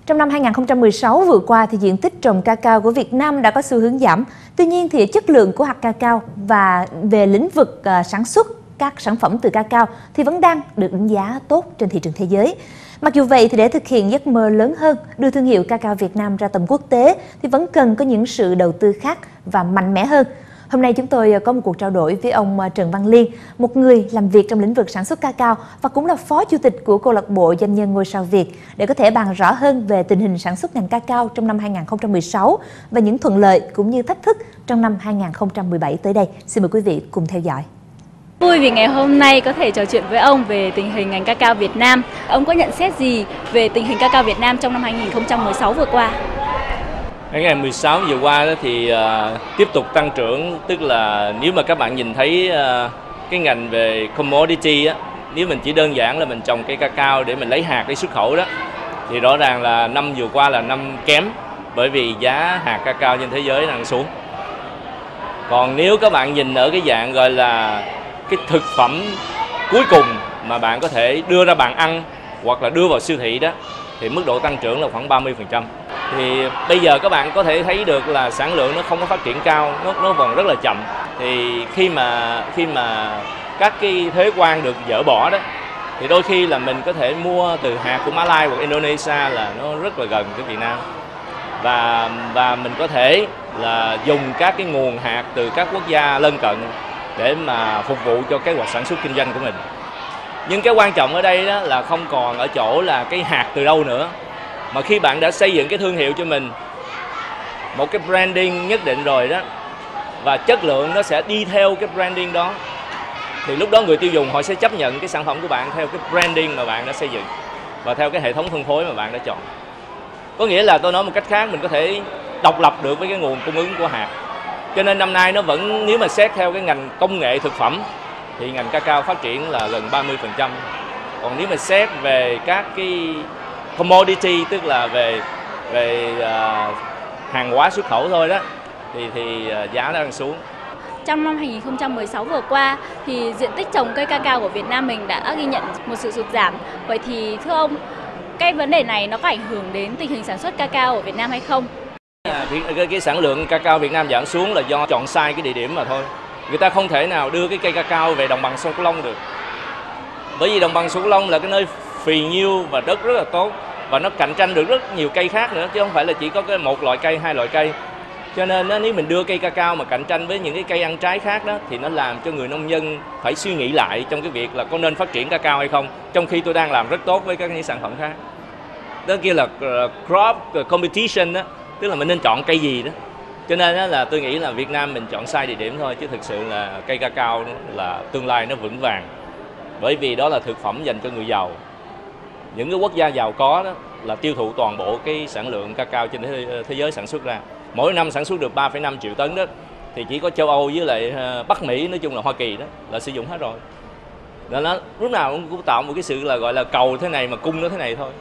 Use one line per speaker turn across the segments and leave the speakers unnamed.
Trong năm 2016 vừa qua thì diện tích trồng cacao của Việt Nam đã có xu hướng giảm. Tuy nhiên thì chất lượng của hạt cacao và về lĩnh vực sản xuất các sản phẩm từ cacao thì vẫn đang được đánh giá tốt trên thị trường thế giới. Mặc dù vậy thì để thực hiện giấc mơ lớn hơn, đưa thương hiệu cacao Việt Nam ra tầm quốc tế thì vẫn cần có những sự đầu tư khác và mạnh mẽ hơn. Hôm nay chúng tôi có một cuộc trao đổi với ông Trần Văn Liên, một người làm việc trong lĩnh vực sản xuất cacao và cũng là phó chủ tịch của câu lạc bộ doanh nhân ngôi sao Việt, để có thể bàn rõ hơn về tình hình sản xuất ngành cacao trong năm 2016 và những thuận lợi cũng như thách thức trong năm 2017 tới đây. Xin mời quý vị cùng theo dõi.
Vui vì ngày hôm nay có thể trò chuyện với ông về tình hình ngành cacao Việt Nam. Ông có nhận xét gì về tình hình cacao Việt Nam trong năm 2016 vừa qua?
Cái ngày 16 vừa qua đó thì tiếp tục tăng trưởng, tức là nếu mà các bạn nhìn thấy cái ngành về commodity á, nếu mình chỉ đơn giản là mình trồng cây cacao để mình lấy hạt để xuất khẩu đó, thì rõ ràng là năm vừa qua là năm kém, bởi vì giá hạt cacao trên thế giới đang xuống. Còn nếu các bạn nhìn ở cái dạng gọi là cái thực phẩm cuối cùng mà bạn có thể đưa ra bàn ăn hoặc là đưa vào siêu thị đó, thì mức độ tăng trưởng là khoảng 30%. Thì bây giờ các bạn có thể thấy được là sản lượng nó không có phát triển cao, nó còn rất là chậm. Thì khi mà các cái thuế quan được dỡ bỏ đó, thì đôi khi là mình có thể mua từ hạt của Mã Lai hoặc Indonesia là nó rất là gần với Việt Nam. Và mình có thể là dùng các cái nguồn hạt từ các quốc gia lân cận để mà phục vụ cho cái hoạt sản xuất kinh doanh của mình. Nhưng cái quan trọng ở đây đó là không còn ở chỗ là cái hạt từ đâu nữa, mà khi bạn đã xây dựng cái thương hiệu cho mình, một cái branding nhất định rồi đó, và chất lượng nó sẽ đi theo cái branding đó, thì lúc đó người tiêu dùng họ sẽ chấp nhận cái sản phẩm của bạn theo cái branding mà bạn đã xây dựng và theo cái hệ thống phân phối mà bạn đã chọn. Có nghĩa là tôi nói một cách khác, mình có thể độc lập được với cái nguồn cung ứng của hạt. Cho nên năm nay nó vẫn, nếu mà xét theo cái ngành công nghệ thực phẩm thì ngành cacao phát triển là gần 30%. Còn nếu mà xét về các cái commodity, tức là về hàng hóa xuất khẩu thôi đó, thì giá nó đang xuống.
Trong năm 2016 vừa qua thì diện tích trồng cây cacao của Việt Nam mình đã ghi nhận một sự sụt giảm. Vậy thì thưa ông, cái vấn đề này nó có ảnh hưởng đến tình hình sản xuất cacao ở Việt Nam hay không?
Cái sản lượng cacao Việt Nam giảm xuống là do chọn sai cái địa điểm mà thôi. Người ta không thể nào đưa cái cây cacao về đồng bằng sông Cửu Long được. Bởi vì đồng bằng sông Cửu Long là cái nơi phì nhiêu và đất rất là tốt, và nó cạnh tranh được rất nhiều cây khác nữa, chứ không phải là chỉ có cái một loại cây, hai loại cây. Cho nên nếu mình đưa cây cacao mà cạnh tranh với những cái cây ăn trái khác đó, thì nó làm cho người nông dân phải suy nghĩ lại trong cái việc là có nên phát triển cacao hay không, trong khi tôi đang làm rất tốt với các những sản phẩm khác. Đó kia là crop competition đó, tức là mình nên chọn cây gì đó. Cho nên đó là tôi nghĩ là Việt Nam mình chọn sai địa điểm thôi, chứ thực sự là cây cacao là tương lai nó vững vàng. Bởi vì đó là thực phẩm dành cho người giàu. Những cái quốc gia giàu có đó là tiêu thụ toàn bộ cái sản lượng cacao trên thế giới sản xuất ra. Mỗi năm sản xuất được 3,5 triệu tấn đó, thì chỉ có châu Âu với lại Bắc Mỹ, nói chung là Hoa Kỳ đó, là sử dụng hết rồi. Nó lúc nào cũng tạo một cái sự là gọi là cầu thế này mà cung nó thế này thôi.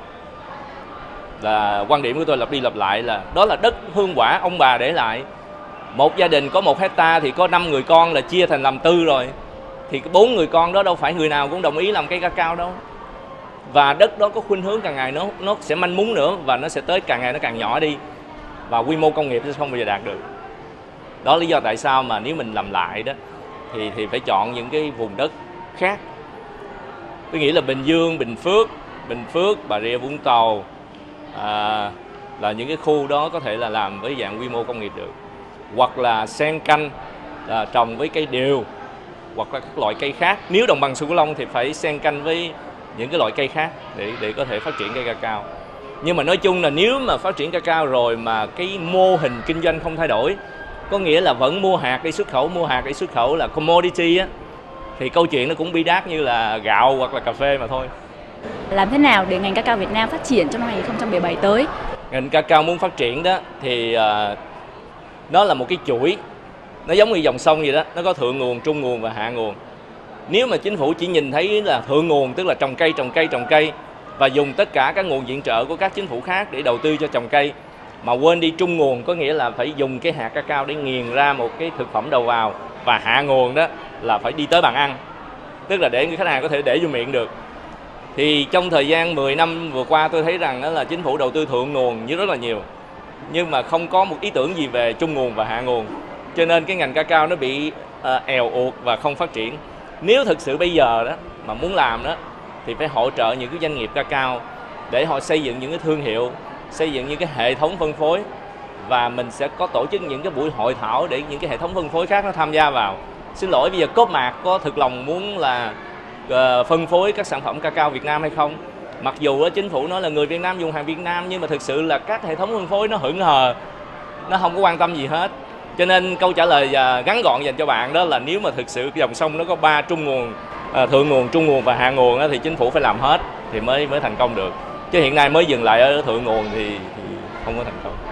Là quan điểm của tôi lặp đi lặp lại là đó là đất hương quả ông bà để lại. Một gia đình có 1 hectare thì có 5 người con là chia thành làm 4 rồi. Thì 4 người con đó đâu phải người nào cũng đồng ý làm cây cacao đâu. Và đất đó có khuynh hướng càng ngày nó sẽ manh mún nữa, và nó sẽ tới càng ngày nó càng nhỏ đi, và quy mô công nghiệp sẽ không bao giờ đạt được. Đó là lý do tại sao mà nếu mình làm lại đó thì phải chọn những cái vùng đất khác. Tôi nghĩ là Bình Dương, Bình Phước, Bà Rịa Vũng Tàu là những cái khu đó có thể là làm với dạng quy mô công nghiệp được. Hoặc là xen canh, là trồng với cây điều hoặc là các loại cây khác. Nếu đồng bằng sông Cửu Long thì phải xen canh với những cái loại cây khác để có thể phát triển cây cacao. Nhưng mà nói chung là nếu mà phát triển cacao rồi mà cái mô hình kinh doanh không thay đổi, có nghĩa là vẫn mua hạt đi xuất khẩu là commodity á, thì câu chuyện nó cũng bi đát như là gạo hoặc là cà phê mà thôi.
Làm thế nào để ngành cacao Việt Nam phát triển trong năm 2017 tới?
Ngành cacao muốn phát triển đó thì nó là một cái chuỗi, nó giống như dòng sông vậy đó, nó có thượng nguồn, trung nguồn và hạ nguồn. Nếu mà chính phủ chỉ nhìn thấy là thượng nguồn, tức là trồng cây và dùng tất cả các nguồn viện trợ của các chính phủ khác để đầu tư cho trồng cây, mà quên đi trung nguồn, có nghĩa là phải dùng cái hạt cacao để nghiền ra một cái thực phẩm đầu vào, và hạ nguồn đó là phải đi tới bàn ăn, tức là để người khách hàng có thể để vô miệng được, Thì trong thời gian 10 năm vừa qua tôi thấy rằng đó là chính phủ đầu tư thượng nguồn như rất là nhiều, nhưng mà không có một ý tưởng gì về trung nguồn và hạ nguồn, cho nên cái ngành cacao nó bị èo uột và không phát triển. Nếu thực sự bây giờ đó mà muốn làm đó thì phải hỗ trợ những cái doanh nghiệp cacao để họ xây dựng những cái thương hiệu, xây dựng những cái hệ thống phân phối, và mình sẽ có tổ chức những cái buổi hội thảo để những cái hệ thống phân phối khác nó tham gia vào. Xin lỗi, bây giờ Coopmart có thực lòng muốn là phân phối các sản phẩm cacao Việt Nam hay không? Mặc dù chính phủ nói là người Việt Nam dùng hàng Việt Nam, nhưng mà thực sự là các hệ thống phân phối nó hững hờ, nó không có quan tâm gì hết. Cho nên câu trả lời ngắn gọn dành cho bạn đó là nếu mà thực sự dòng sông nó có 3 trung nguồn, thượng nguồn, trung nguồn và hạ nguồn thì chính phủ phải làm hết thì mới thành công được. Chứ hiện nay mới dừng lại ở thượng nguồn thì không có thành công.